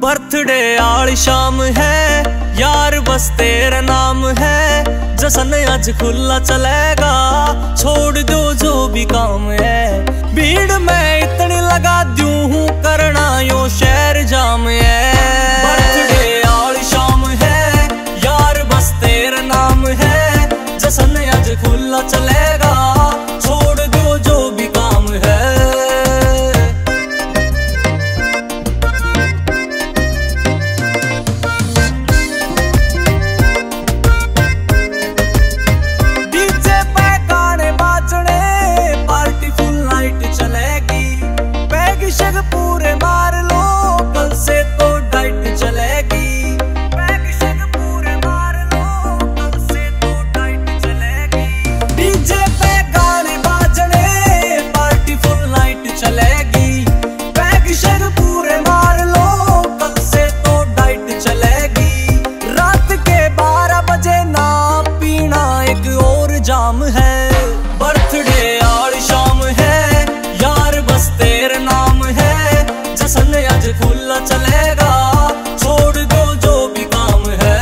Birthday आली शाम है यार, बस तेरा नाम है। जश्न आज खुला चलेगा, छोड़ दो जो भी काम है। भीड़ में इतनी लगा दूं हूँ, करना यो शहर जाम है। बर्थडे आली शाम है यार, बस तेरा नाम है। जश्न आज खुला चलेगा, छोड़ दो जो भी काम है। पूरे मार लो, कल से तो डाइट चलेगी। पैग शैग पूरे मार लो, कल से तो डाइट चलेगी। डीजे पे गाने बाजने, पार्टी फुल नाइट चलेगी। पैग शैग पूरे मार लो, कल से तो डाइट चलेगी। रात के 12 बजे ना पीना एक और जाम है। बर्थडे आली शाम है यार, बस तेरा नाम है। जश्न आज खुला चलेगा, छोड़ दो जो भी काम है।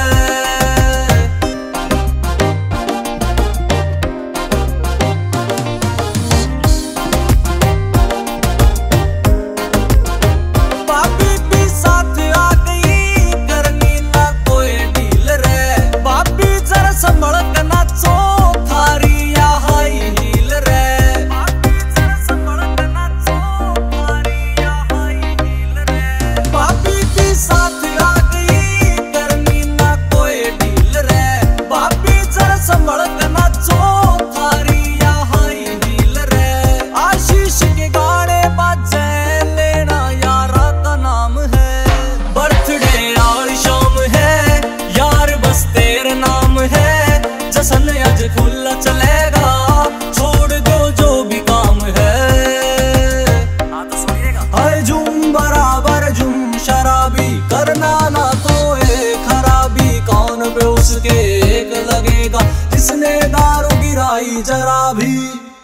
भाभी भी साथ आ गई, करनी ना कोई डील रे। भाभी जरा संभल के नाचो, थारी या हाई हील रे। भाभी जरा संभल के नाचो, थारी या हाई हील रे। भाभी भी साथ आ गई, करनी ना कोई डील रे। भाभी जरा संभल के नाचो, थारी या हाई हील रे। आशीष के गाने बाजे, लेना यारा का नाम है। बर्थडे आली शाम है यार, बस तेरा नाम है। जश्न आज खुला चलेगा, छोड़ दो जो भी काम है। हाँ तो सुनिएगा। हाय झूम बराबर झूम शराबी, करना ना तो खराबी। कौन पे उसके एक लगेगा, जिसने दारू गिराई जरा भी।